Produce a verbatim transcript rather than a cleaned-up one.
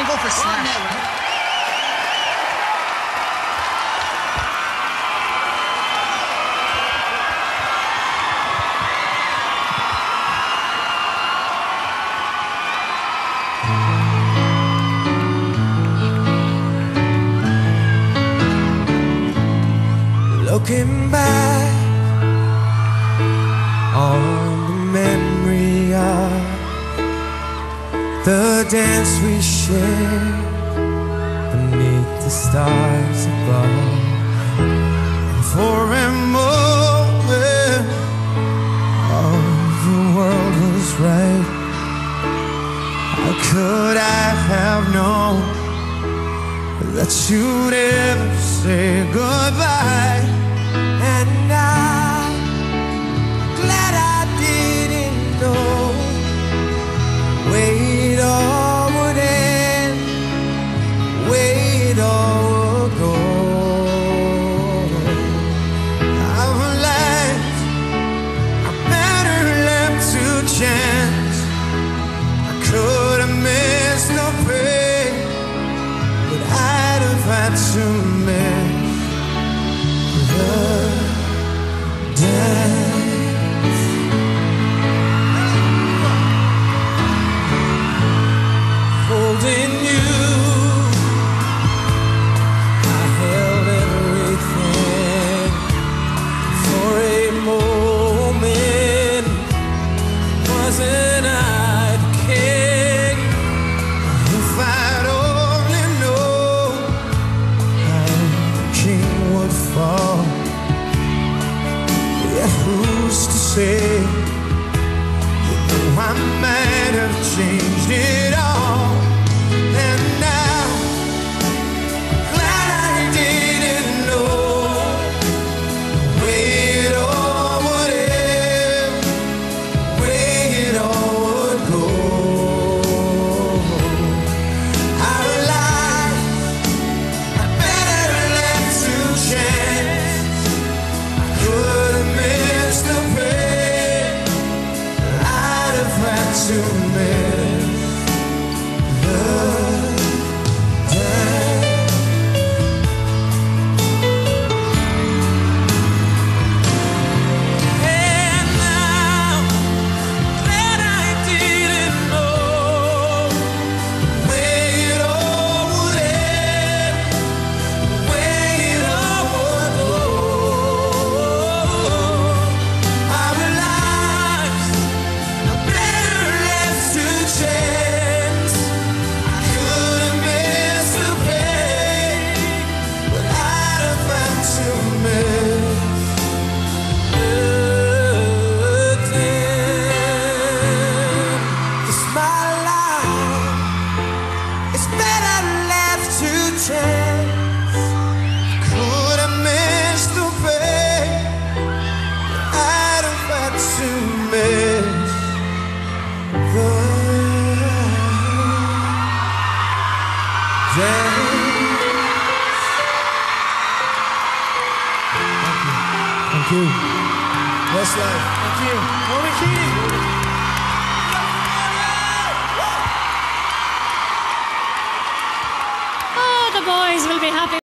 vote for Slash. Looking back on the memory of the dance we shared beneath the stars above. And for a moment, all the world was right. How could I have known that you'd ever say goodbye? And I'm glad I didn't know where it all would end, where it all would go. I've realized I better left to chance. I could have missed the pain, but I'd have had to miss the dance. Holding you, I held everything for a moment. Wasn't I the king? If I'd only known how the king would fall. Yeah, who's to say? You know I might have changed it all. And now, glad I didn't know where it all would end, where it all would go. I realized I better left to chance. I could have missed the pain, I'd have had to miss the Thank you. Westlife. Thank you. Ronan Keating. Oh, the boys will be happy.